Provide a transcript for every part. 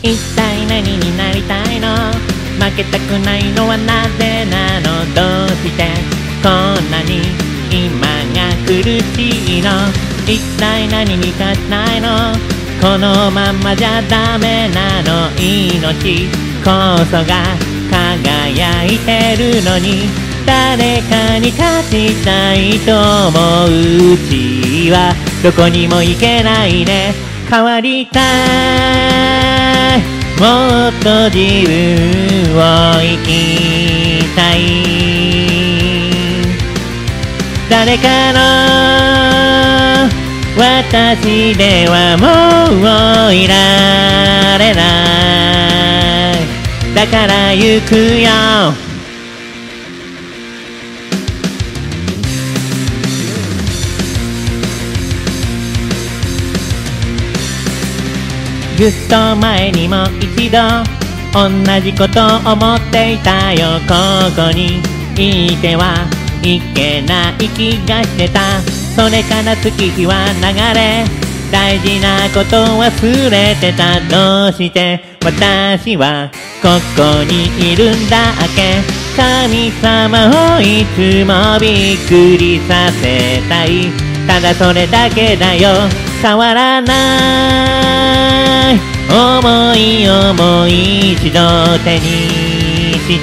一体何になりたいの？負けたくないのはなぜなの？どうしてこんなに今が苦しいの？一体何に勝ちたいの？このまんまじゃダメなの？命こそが輝いてるのに、誰かに勝ちたいと思ううちはどこにも行けないね。変わりたい、もっと自分を生きたい。誰かの私ではもういられない。だから行くよ。ずっと前にも一度同じこと思っていたよ。ここにいてはいけない気がしてた。それから月日は流れ、大事なこと忘れてた。どうして私はここにいるんだっけ？神様をいつもびっくりさせたい。ただそれだけだよ。変わらない思いをもう一度手にして、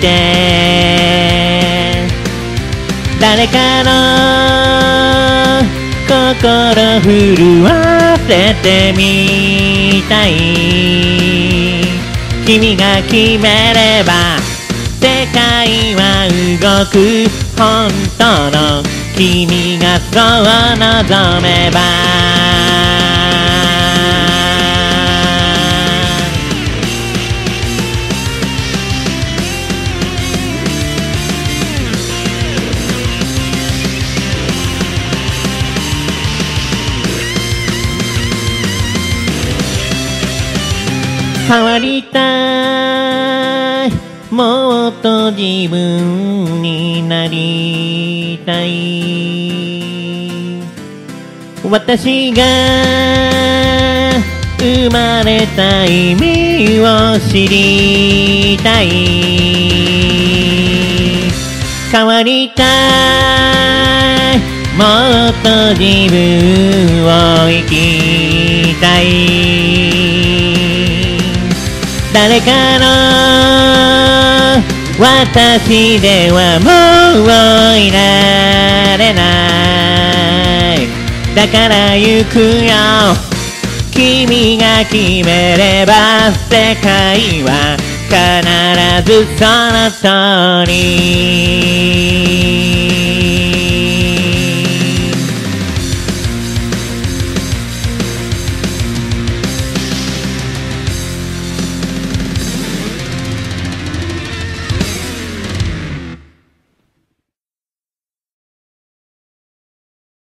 誰かの心震わせてみたい。君が決めれば世界は動く。本当の君がそう望めば。変わりたい、もっと自分になりたい。私が生まれた意味を知りたい。変わりたい、もっと自分を生きたい。誰かの私ではもういられない。だから行くよ。君が決めれば世界は必ずその通り。